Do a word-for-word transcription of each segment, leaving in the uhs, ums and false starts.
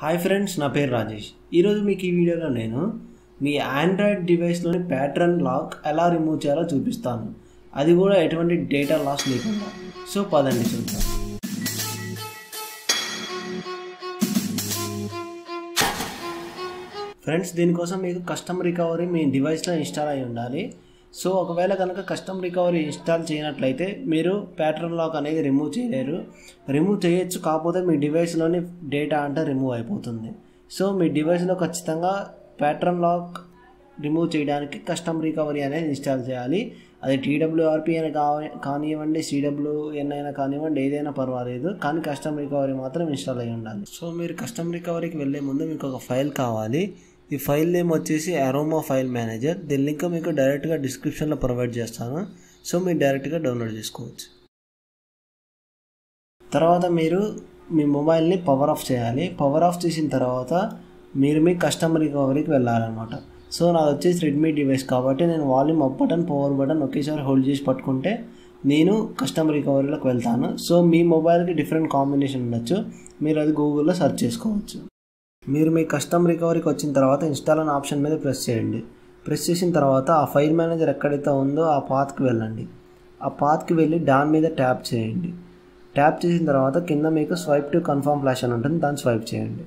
Hi friends, నా పేరు రాజేష్. ఈరోజు మీకు ఈ వీడియోలో నేను మీ ఆండ్రాయిడ్ డివైస్లోని ప్యాటర్న్ లాక్ ఎలా రిమూవ్ చేయాలో చూపిస్తాను. అది కూడా ఎటువంటి డేటా లాస్ లేకుండా. సో పదండి చూద్దాం. ఫ్రెండ్స్, దీనికోసం మీకు కస్టమ్ రికవరీ మీ డివైస్లో ఇన్స్టాల్ అయి ఉండాలి. సో ఒకవేళ కనుక కస్టమ్ రికవరీ ఇన్స్టాల్ చేయనట్లయితే మీరు ప్యాటర్న్ లాక్ అనేది రిమూవ్ చేయలేరు. రిమూవ్ చేయొచ్చు, కాకపోతే మీ డివైస్లోని డేటా అంటే రిమూవ్ అయిపోతుంది. సో మీ డివైస్లో ఖచ్చితంగా ప్యాటర్న్ లాక్ రిమూవ్ చేయడానికి కస్టమ్ రికవరీ అనేది ఇన్స్టాల్ చేయాలి. అది టీడబ్ల్యూఆర్పీ అని కానివ్వండి, సిడబ్ల్యూఎన్ అయినా కానివ్వండి, ఏదైనా పర్వాలేదు, కానీ కస్టమ్ రికవరీ మాత్రం ఇన్స్టాల్ అయి ఉండాలి. సో మీరు కస్టమ్ రికవరీకి వెళ్ళే ముందు మీకు ఒక ఫైల్ కావాలి. ఈ ఫైల్ నేమ్ వచ్చేసి అరోమా ఫైల్ మేనేజర్. దీని లింక్ మీకు డైరెక్ట్గా డిస్క్రిప్షన్లో ప్రొవైడ్ చేస్తాను. సో మీరు డైరెక్ట్గా డౌన్లోడ్ చేసుకోవచ్చు. తర్వాత మీరు మీ మొబైల్ని పవర్ ఆఫ్ చేయాలి. పవర్ ఆఫ్ చేసిన తర్వాత మీరు మీ కస్టమ్ రికవరీకి వెళ్ళాలన్నమాట. సో నాది వచ్చేసి రెడ్మీ డివైస్ కాబట్టి నేను volume up button, power button ఒకేసారి హోల్డ్ చేసి పట్టుకుంటే నేను కస్టమ్ రికవరీలోకి వెళ్తాను. సో మీ మొబైల్కి డిఫరెంట్ కాంబినేషన్ ఉండొచ్చు, మీరు అది గూగుల్లో సెర్చ్ చేసుకోవచ్చు. మీరు మీ కస్టమ్ రికవరీకి వచ్చిన తర్వాత ఇన్స్టాల్ అనే ఆప్షన్ మీద ప్రెస్ చేయండి. ప్రెస్ చేసిన తర్వాత ఆ ఫైల్ మేనేజర్ ఎక్కడైతే ఉందో ఆ పాత్కి వెళ్ళండి. ఆ పాత్కి వెళ్ళి దాని మీద ట్యాప్ చేయండి. ట్యాప్ చేసిన తర్వాత కింద మీకు స్వైప్ టు కన్ఫర్మ్ ఫ్లాష్ అని ఉంటుంది, దాన్ని స్వైప్ చేయండి.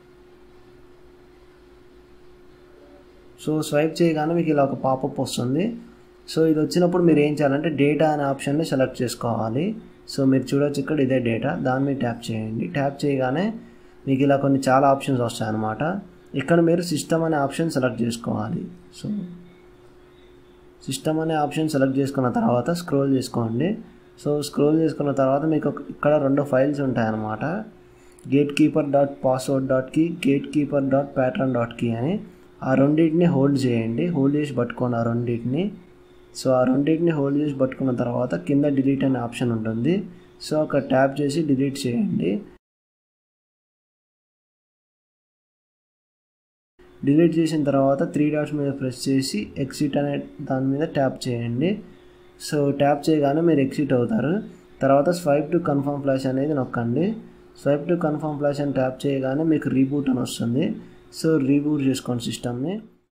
సో స్వైప్ చేయగానే మీకు ఇలా ఒక పాపప్ వస్తుంది. సో ఇది వచ్చినప్పుడు మీరు ఏం చేయాలంటే డేటా అనే ఆప్షన్ని సెలెక్ట్ చేసుకోవాలి. సో మీరు చూడొచ్చు ఇక్కడ ఇదే డేటా, దాని మీద ట్యాప్ చేయండి. ట్యాప్ చేయగానే మీకు ఇలా కొన్ని చాలా ఆప్షన్స్ వస్తాయన్నమాట. ఇక్కడ మీరు సిస్టమ్ అనే ఆప్షన్ సెలెక్ట్ చేసుకోవాలి. సో సిస్టమ్ అనే ఆప్షన్ సెలెక్ట్ చేసుకున్న తర్వాత స్క్రోల్ చేసుకోండి. సో స్క్రోల్ చేసుకున్న తర్వాత మీకు ఇక్కడ రెండు ఫైల్స్ ఉంటాయన్నమాట. Gatekeeper dot password dot key, gatekeeper dot pattern dot key అని. ఆ రెండింటిని హోల్డ్ చేయండి. హోల్డ్ చేసి పట్టుకోండి ఆ రెండింటిని. సో ఆ రెండింటిని హోల్డ్ చేసి పట్టుకున్న తర్వాత కింద డిలీట్ అనే ఆప్షన్ ఉంటుంది. సో అక్కడ ట్యాప్ చేసి డిలీట్ చేయండి. డిలీట్ చేసిన తర్వాత త్రీ డాట్స్ మీద ప్రెస్ చేసి ఎగ్జిట్ అనే దాని మీద ట్యాప్ చేయండి. సో ట్యాప్ చేయగానే మీరు ఎగ్జిట్ అవుతారు. తర్వాత స్వైప్ టు కన్ఫర్మ్ ఫ్లాష్ అనేది నొక్కండి. స్వైప్ టు కన్ఫర్మ్ ఫ్లాష్ అని ట్యాప్ చేయగానే మీకు రీబూట్ అని వస్తుంది. సో రీబూట్ చేసుకోండి సిస్టమ్ని.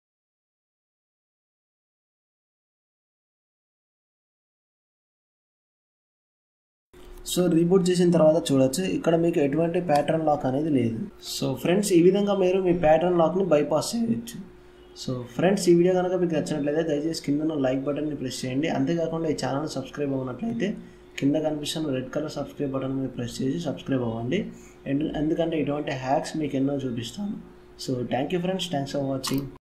సో రీబూట్ చేసిన తర్వాత చూడొచ్చు ఇక్కడ మీకు ఎటువంటి ప్యాటర్న్ లాక్ అనేది లేదు. సో ఫ్రెండ్స్, ఈ విధంగా మీరు మీ ప్యాటర్న్ లాక్ని బైపాస్ చేయవచ్చు. సో ఫ్రెండ్స్, ఈ వీడియో కనుక మీకు నచ్చినట్లయితే దయచేసి కింద లైక్ బటన్ని ప్రెస్ చేయండి. అంతేకాకుండా ఈ ఛానల్ సబ్స్క్రైబ్ అవ్వనట్లయితే కింద కనిపిస్తున్న రెడ్ కలర్ సబ్స్క్రైబ్ బటన్ మీద ప్రెస్ చేసి సబ్స్క్రైబ్ అవ్వండి. ఎందుకంటే ఇటువంటి హ్యాక్స్ మీకు ఎన్నో చూపిస్తాను. So thank you friends, thanks for watching.